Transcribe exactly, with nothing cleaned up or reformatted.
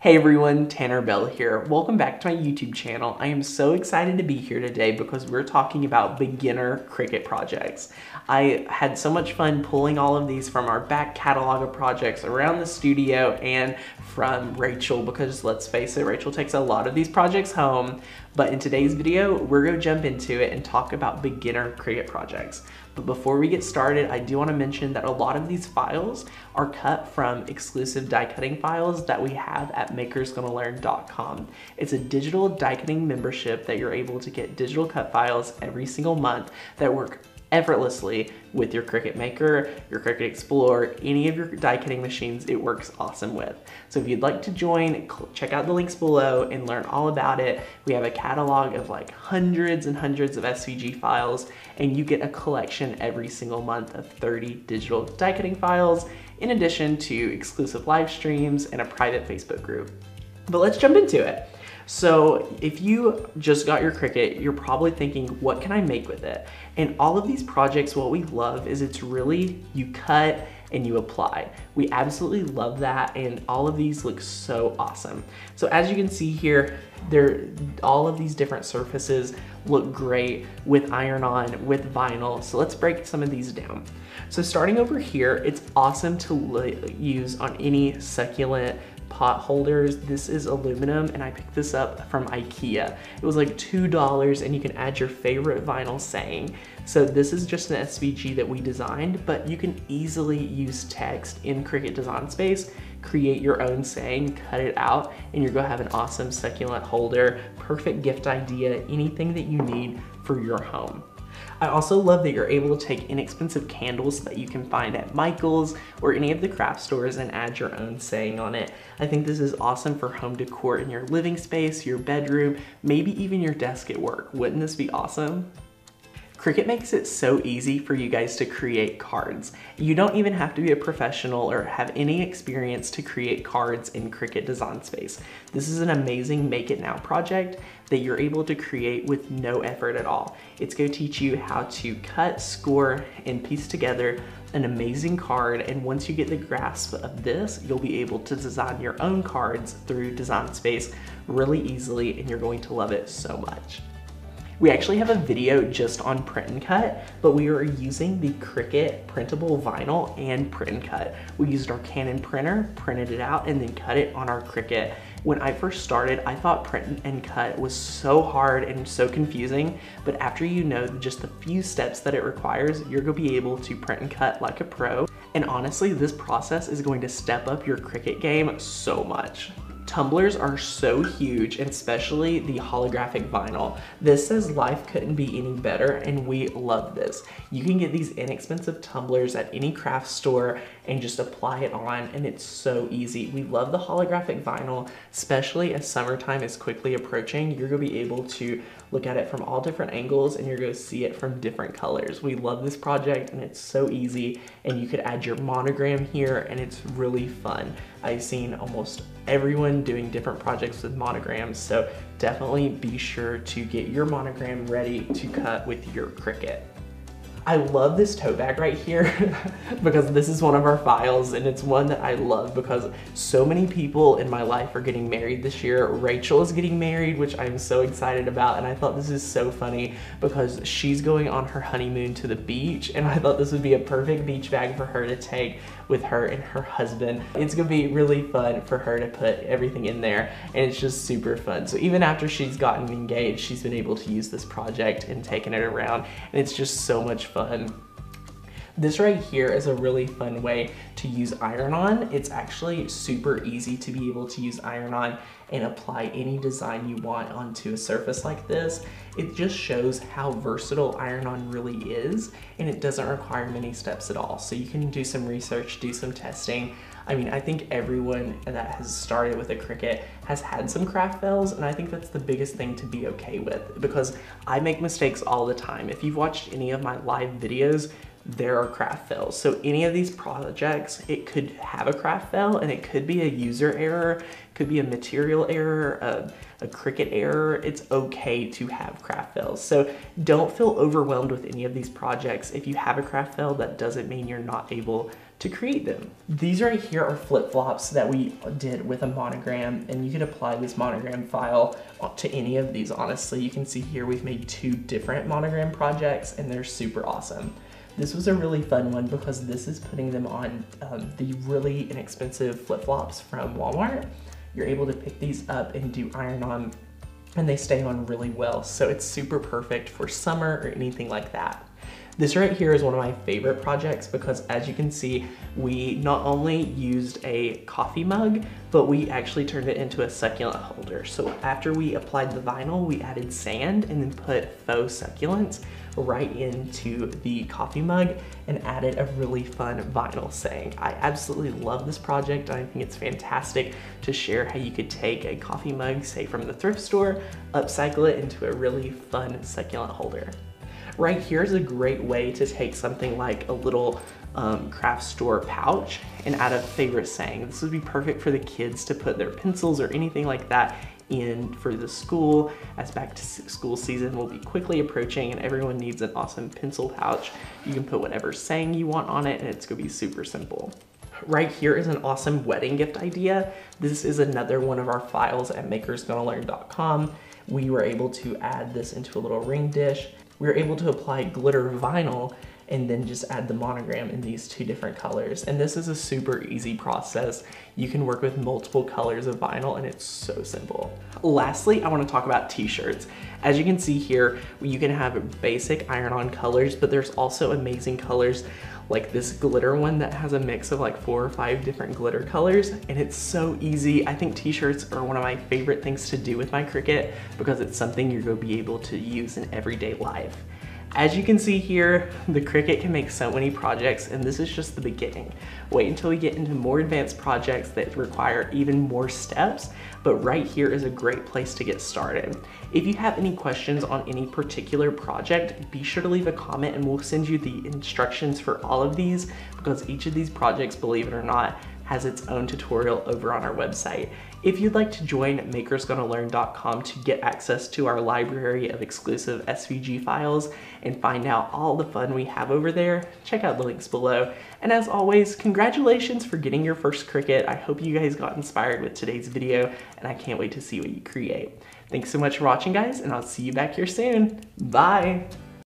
Hey everyone, Tanner Bell here. Welcome back to my YouTube channel. I am so excited to be here today because we're talking about beginner Cricut projects. I had so much fun pulling all of these from our back catalog of projects around the studio and from Rachel, because let's face it, Rachel takes a lot of these projects home. But in today's video, we're gonna jump into it and talk about beginner Cricut projects. But before we get started, I do wanna mention that a lot of these files are cut from exclusive die cutting files that we have at makers gonna learn dot com. It's a digital die cutting membership that you're able to get digital cut files every single month that work effortlessly with your Cricut Maker, your Cricut Explorer, any of your die cutting machines. It works awesome with. So if you'd like to join, check out the links below and learn all about it. We have a catalog of like hundreds and hundreds of S V G files, and you get a collection every single month of thirty digital die cutting files, in addition to exclusive live streams and a private Facebook group. But let's jump into it. So if you just got your Cricut, you're probably thinking, what can I make with it? And all of these projects, what we love is it's really, you cut and you apply. We absolutely love that, and all of these look so awesome. So as you can see here, they're, all of these different surfaces look great with iron-on, with vinyl. So let's break some of these down. So starting over here, it's awesome to use on any succulent pot holders. This is aluminum, and I picked this up from IKEA. It was like two dollars, and you can add your favorite vinyl saying. So this is just an S V G that we designed, but you can easily use text in Cricut Design Space, create your own saying, cut it out, and you're gonna have an awesome succulent holder, perfect gift idea, anything that you need for your home. I also love that you're able to take inexpensive candles that you can find at Michael's or any of the craft stores and add your own saying on it. I think this is awesome for home decor in your living space, your bedroom, maybe even your desk at work. Wouldn't this be awesome? Cricut makes it so easy for you guys to create cards. You don't even have to be a professional or have any experience to create cards in Cricut Design Space. This is an amazing Make It Now project that you're able to create with no effort at all. It's going to teach you how to cut, score, and piece together an amazing card, and once you get the grasp of this, you'll be able to design your own cards through Design Space really easily, and you're going to love it so much. We actually have a video just on print and cut, but we are using the Cricut printable vinyl and print and cut. We used our Canon printer, printed it out, and then cut it on our Cricut. When I first started, I thought print and cut was so hard and so confusing, but after you know just the few steps that it requires, you're gonna be able to print and cut like a pro. And honestly, this process is going to step up your Cricut game so much. Tumblers are so huge, and especially the holographic vinyl. This says life couldn't be any better, and we love this. You can get these inexpensive tumblers at any craft store and just apply it on, and it's so easy. We love the holographic vinyl, especially as summertime is quickly approaching. You're gonna be able to look at it from all different angles, and you're gonna see it from different colors. We love this project, and it's so easy, and you could add your monogram here, and it's really fun. I've seen almost everyone doing different projects with monograms, so definitely be sure to get your monogram ready to cut with your Cricut. I love this tote bag right here because this is one of our files, and it's one that I love because so many people in my life are getting married this year. Rachel is getting married, which I'm so excited about, and I thought this is so funny because she's going on her honeymoon to the beach, and I thought this would be a perfect beach bag for her to take with her and her husband. It's gonna be really fun for her to put everything in there, and it's just super fun. So even after she's gotten engaged, she's been able to use this project and taking it around, and it's just so much fun. This right here is a really fun way to use iron-on. It's actually super easy to be able to use iron-on and apply any design you want onto a surface like this. It just shows how versatile iron-on really is, and it doesn't require many steps at all. So you can do some research, do some testing. I mean, I think everyone that has started with a Cricut has had some craft fails, and I think that's the biggest thing to be okay with, because I make mistakes all the time. If you've watched any of my live videos, there are craft fails. So any of these projects, it could have a craft fail, and it could be a user error, could be a material error, a, a Cricut error. It's okay to have craft fails. So don't feel overwhelmed with any of these projects. If you have a craft fail, that doesn't mean you're not able to create them. These right here are flip-flops that we did with a monogram, and you could apply this monogram file to any of these, honestly. You can see here we've made two different monogram projects, and they're super awesome. This was a really fun one because this is putting them on um, the really inexpensive flip-flops from Walmart. You're able to pick these up and do iron-on, and they stay on really well, so it's super perfect for summer or anything like that. This right here is one of my favorite projects because, as you can see, we not only used a coffee mug, but we actually turned it into a succulent holder. So after we applied the vinyl, we added sand and then put faux succulents right into the coffee mug and added a really fun vinyl saying. I absolutely love this project. I think it's fantastic to share how you could take a coffee mug, say from the thrift store, upcycle it into a really fun succulent holder. Right here is a great way to take something like a little um, craft store pouch and add a favorite saying. This would be perfect for the kids to put their pencils or anything like that in for the school, as back to school season will be quickly approaching and everyone needs an awesome pencil pouch. You can put whatever saying you want on it and it's gonna be super simple. Right here is an awesome wedding gift idea. This is another one of our files at makers gonna learn dot com. We were able to add this into a little ring dish. We were able to apply glitter vinyl and then just add the monogram in these two different colors. And this is a super easy process. You can work with multiple colors of vinyl and it's so simple. Lastly, I wanna talk about t-shirts. As you can see here, you can have basic iron-on colors, but there's also amazing colors like this glitter one that has a mix of like four or five different glitter colors, and it's so easy. I think t-shirts are one of my favorite things to do with my Cricut because it's something you're gonna be able to use in everyday life. As you can see here, the Cricut can make so many projects, and this is just the beginning. Wait until we get into more advanced projects that require even more steps, but right here is a great place to get started. If you have any questions on any particular project, be sure to leave a comment and we'll send you the instructions for all of these, because each of these projects, believe it or not, has its own tutorial over on our website. If you'd like to join makers gonna learn dot com to get access to our library of exclusive S V G files and find out all the fun we have over there, check out the links below. And as always, congratulations for getting your first Cricut. I hope you guys got inspired with today's video, and I can't wait to see what you create. Thanks so much for watching, guys, and I'll see you back here soon. Bye.